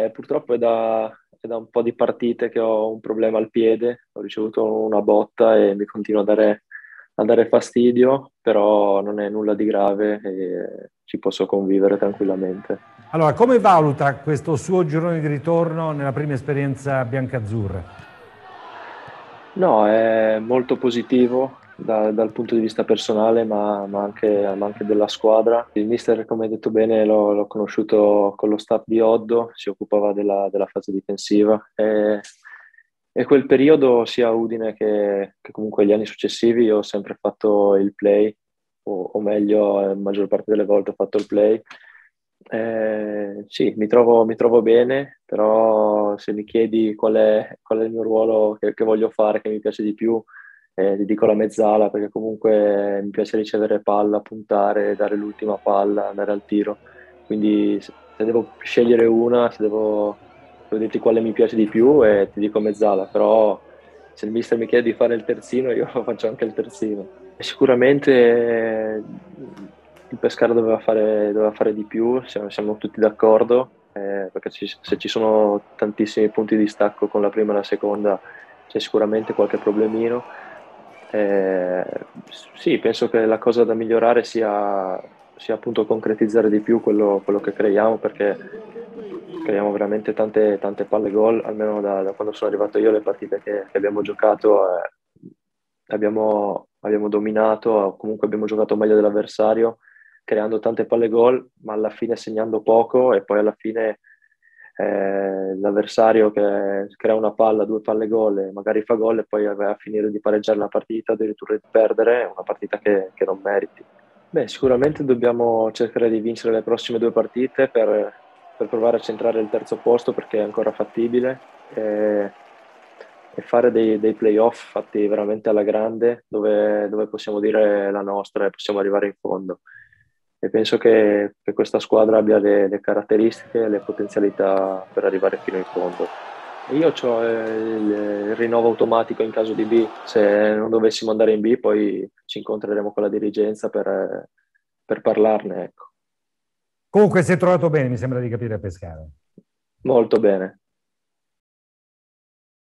Purtroppo è da un po' di partite che ho un problema al piede, ho ricevuto una botta e mi continua a dare fastidio, però non è nulla di grave e ci posso convivere tranquillamente. Allora, come valuta questo suo girone di ritorno nella prima esperienza biancazzurra? No, è molto positivo dal punto di vista personale, ma anche della squadra. Il mister, come hai detto bene, l'ho conosciuto con lo staff di Oddo, si occupava della fase difensiva e quel periodo, sia a Udine che comunque gli anni successivi, io ho sempre fatto il play, o meglio, la maggior parte delle volte ho fatto il play. Sì, mi trovo bene, però se mi chiedi qual è il mio ruolo che voglio fare, che mi piace di più, ti dico la mezzala, perché comunque mi piace ricevere palla, puntare, dare l'ultima palla, andare al tiro. Quindi se devo scegliere una, se devo dirti quale mi piace di più, ti dico mezzala, però se il mister mi chiede di fare il terzino, io faccio anche il terzino. E sicuramente il Pescara doveva fare di più, siamo tutti d'accordo, perché se ci sono tantissimi punti di stacco con la prima e la seconda, c'è sicuramente qualche problemino. Eh, sì, penso che la cosa da migliorare sia appunto concretizzare di più quello che creiamo, perché creiamo veramente tante, tante palle gol, almeno da quando sono arrivato io, le partite che abbiamo giocato, abbiamo dominato, o comunque abbiamo giocato meglio dell'avversario, creando tante palle gol, ma alla fine segnando poco e poi alla fine l'avversario che crea una palla, due palle gol e magari fa gol e poi va a finire di pareggiare la partita, addirittura di perdere, è una partita che non meriti. Beh, sicuramente dobbiamo cercare di vincere le prossime due partite per provare a centrare il terzo posto perché è ancora fattibile e fare dei playoff fatti veramente alla grande dove possiamo dire la nostra e possiamo arrivare in fondo. E penso che questa squadra abbia le caratteristiche e le potenzialità per arrivare fino in fondo. E io ho il rinnovo automatico in caso di B. Se non dovessimo andare in B, poi ci incontreremo con la dirigenza per parlarne, ecco. Comunque si è trovato bene, mi sembra di capire a Pescara. Molto bene.